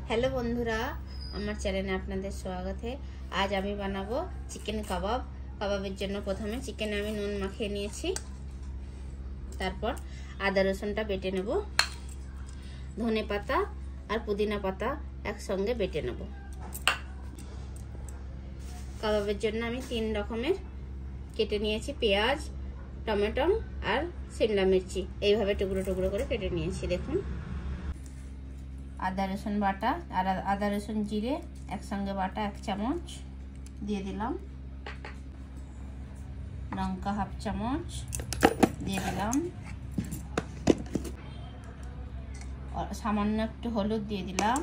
Hello बंधुरा आमार चैनेले आपनादेर स्वागत है। आज आमी बानाबो चिकेन काबाब। काबाबेर जोन्नो प्रथमे चिकेन आमी नुन माखिये नियेछि, तारपर आदा रसुनटा बेटे नेब, धने पाता और पुदिना पाता एकसंगे बेटे नेब। काबाबेर जोन्नो आमी तीन रकमेर केटे नियेछि, पेঁয়াজ, टमेटो और शिमला मिर्ची এইভাবে টুকরো টুকরো করে কেটে নিয়েছি। দেখুন आदा रसुन बाटा और आदा रसुन जिरे एकसंगे बाटा 1 चामच दिए दिलाम, लंका हाफ चामच दिए दिलाम और सामान्य एकटू हलुद दिए दिलाम,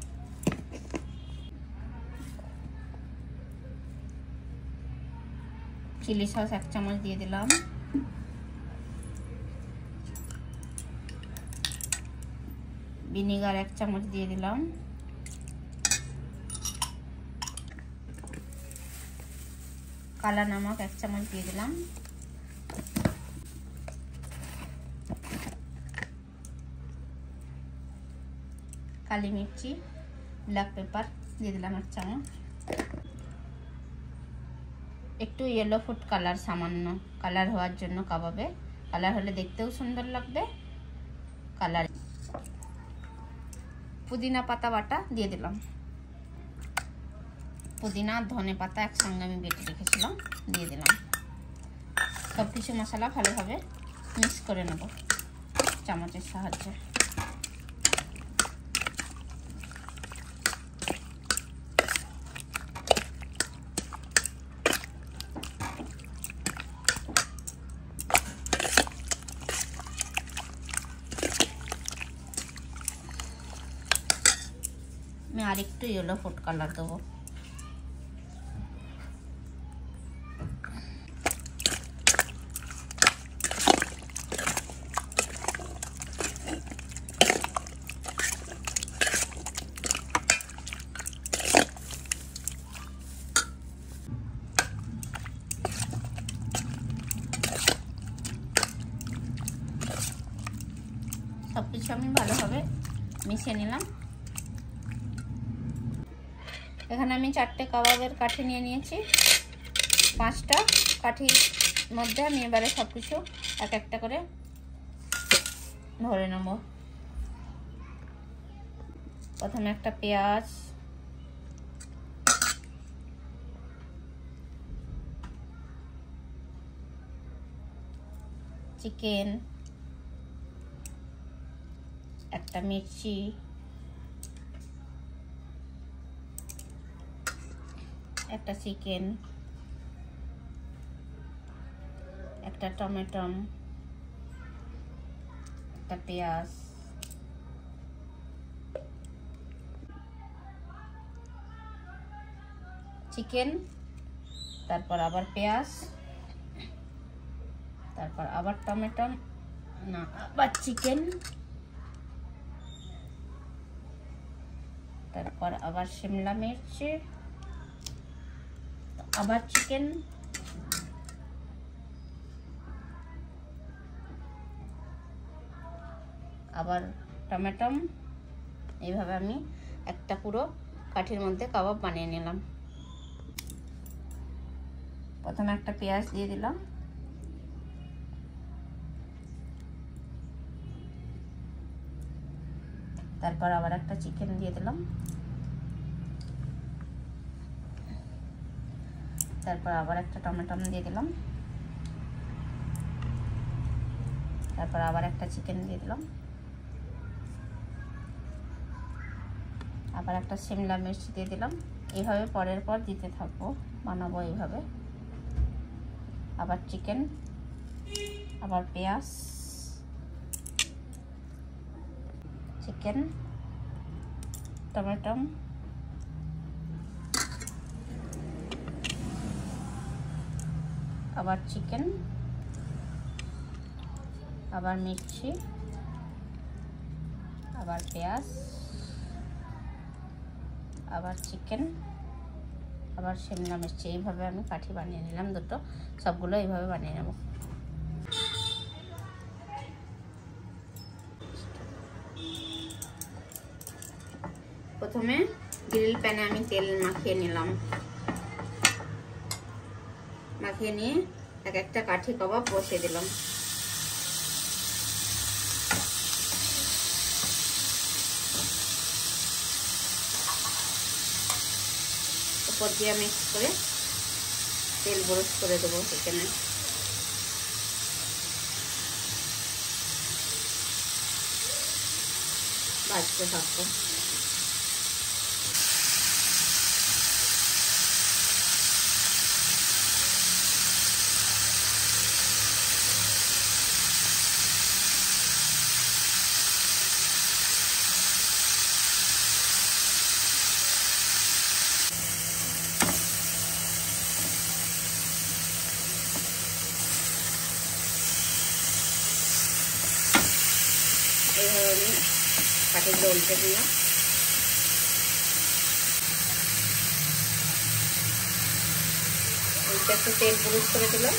चिली सस 1 चामच दिए दिलाम, विनेगार 1 चामच दिए दिलाम, काला नमक 1 चामच दिए दिलाम, काली मिर्ची ब्लैक पेपर दिए दिलाम 1 चामच, एकटू येलो फुड कलर सामान्य कलर होवार जोन्नो काबाबे कलर होले देखतेও सुंदर लागबे। कलर पुदिना पाता बाटा दिए दिलाम, पुदिना धने पाता एकसंगे आमी बेटे रेखेছিলাম दिए दिलाम। सबकिछु मसला भालोभाবে मिक्स करे नेब चामचेर साहाज्ये। मैं आरेकटू येलो फुड कलर देव। सबकिछु आमी भालोभाবে मिशिয়ে নিলাম। এখানে আমি 4টে কাবাবের কাঠি নিয়ে নিয়েছি, 5টা কাঠির মধ্যে আমি এবারে সবকিছু এক একটা করে ভরে নেব। প্রথমে একটা পেঁয়াজ, চিকেন, একটা মির্চি, একটা চিকেন, একটা টমেটো, একটা পেঁয়াজ, চিকেন, তারপর আবার পেঁয়াজ, তারপর আবার টমেটো, না আবার চিকেন, তারপর আবার শিমলা মির্চ, আবার চিকেন, আবার টমেটো। এইভাবে আমি একটা পুরো কাঠির মধ্যে কাবাব বানিয়ে নিলাম। প্রথমে একটা পেঁয়াজ দিয়ে দিলাম, তারপর আবার একটা চিকেন দিয়ে দিলাম, তারপর আবার একটা টমেটো দিয়ে দিলাম, তারপর আবার একটা চিকেন দিয়ে দিলাম, আবার একটা শিমলা মির্চ দিয়ে দিলাম। এইভাবে পরের পর দিতে থাকবো, বানাবো এইভাবে। আবার চিকেন, আবার পেঁয়াজ, চিকেন, টমেটো, আবার চিকেন, আবার মির্চি, আবার পেঁয়াজ, আবার চিকেন, আবার শিমলা মির্চি। এইভাবে আমি কাঠি বানিয়ে নিলাম দুটো, সবগুলো এইভাবে বানিয়ে নেব। প্রথমে গ্রিল প্যানে আমি তেল মাখিয়ে নিলাম। মাখিয়ে নিয়ে এক একটা কাঠি কাবাব বসিয়ে দিলাম। উপর দিয়ে মিক্স করে তেল ব্রাশ করে দেবো চিকেনে। ভাজতে থাকবো। এইভাবে আমি কাঠিগুলো উল্টে দিলাম। উল্টে একটু তেল ব্রাশ করে দিলাম।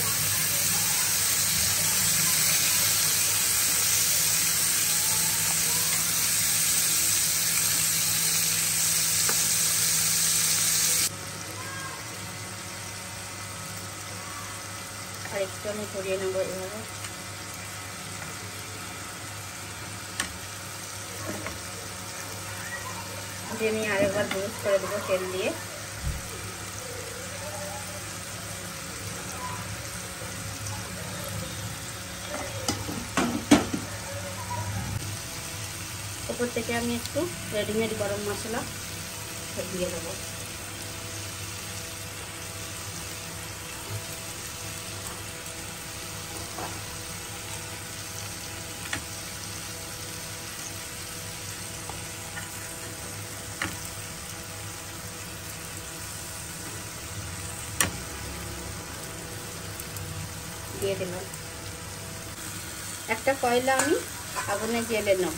আর একটু আমি ঘুরিয়ে নেবো এভাবে। ঘুরিয়ে নিয়ে আরেকবার ব্রাশ করে দেবো তেল দিয়ে। উপর থেকে আমি একটু রেডিমেড গরম মশলা দিয়ে দেবো। দিয়ে দিলাম। একটা কয়লা আমি আগুনে জেলে নেব।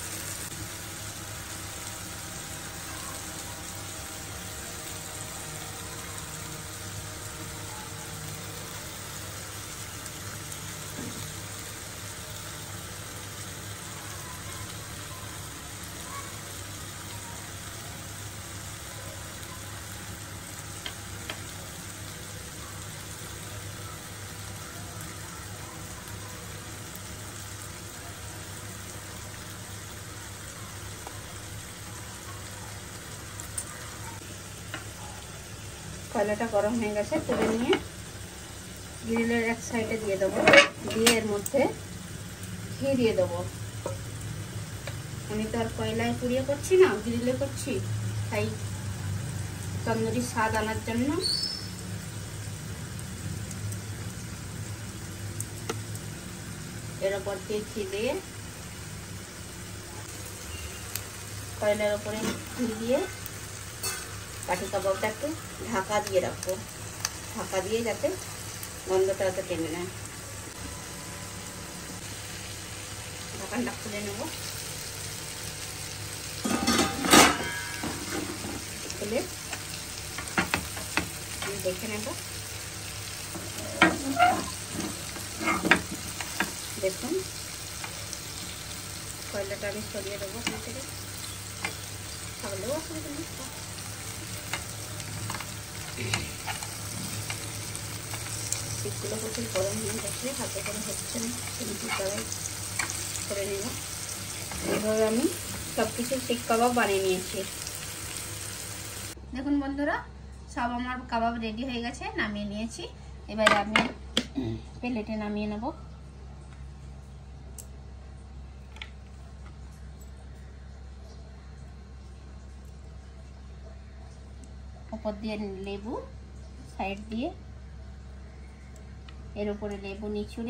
কয়লাটা গরম হয়ে গেছে, তুলে নিয়ে গ্রিলের এক সাইডে দিয়ে দেবো। দিয়ে এর মধ্যে ঘি দিয়ে দেবো। আমি তো আর কয়লায় পুড়িয়ে করছি না, গ্রিলে করছি, তাই তন্দুরি স্বাদ আনার জন্য এর ওপর দিয়ে ঘি দিয়ে, কয়লার ওপরে ঘি দিয়ে কাঠি কাবাবটা একটু ঢাকা দিয়ে রাখবো। ঢাকা দিয়ে যাতে গন্ধটা যাতে টেনে নেয়। ঢাকানটা খুলে নেব। খুলে আমি দেখে নেব। দেখুন কয়লাটা আমি সরিয়ে দেবো ওখান থেকে। থাকলেও অসুবিধা নেই। শিকগুলো প্রচুর গরম হয়ে গেছে, হাতে করে হচ্ছে না, কিন্তু সবাই করে নেব। এইভাবে আমি সব কিছু শিক কাবাব বানিয়ে নিয়েছি। দেখুন বন্ধুরা, সব আমার কাবাব রেডি হয়ে গেছে, নামিয়ে নিয়েছি। এবারে আমি প্লেটে নামিয়ে নেব। উপর দিয়ে লেবু, সাইড দিয়ে এর উপরে লেবু নিচুড়ে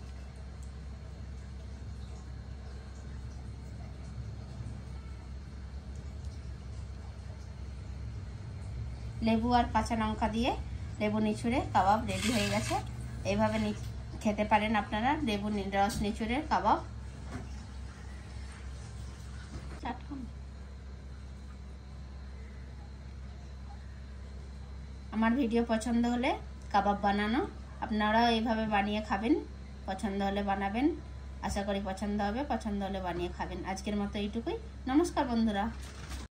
লেবু আর কাঁচা লঙ্কা দিয়ে লেবু নিচুড়ে কাবাব রেডি হয়ে গেছে। এইভাবে খেতে পারেন আপনারা লেবু রস নিচুড়ে কাবাব। আমার ভিডিও পছন্দ হলে কাবাব বানানো আপনারাও এইভাবে বানিয়ে খাবেন। পছন্দ হলে বানাবেন, আশা করি পছন্দ হবে। পছন্দ হলে বানিয়ে খাবেন। আজকের মতো এইটুকুই। নমস্কার বন্ধুরা।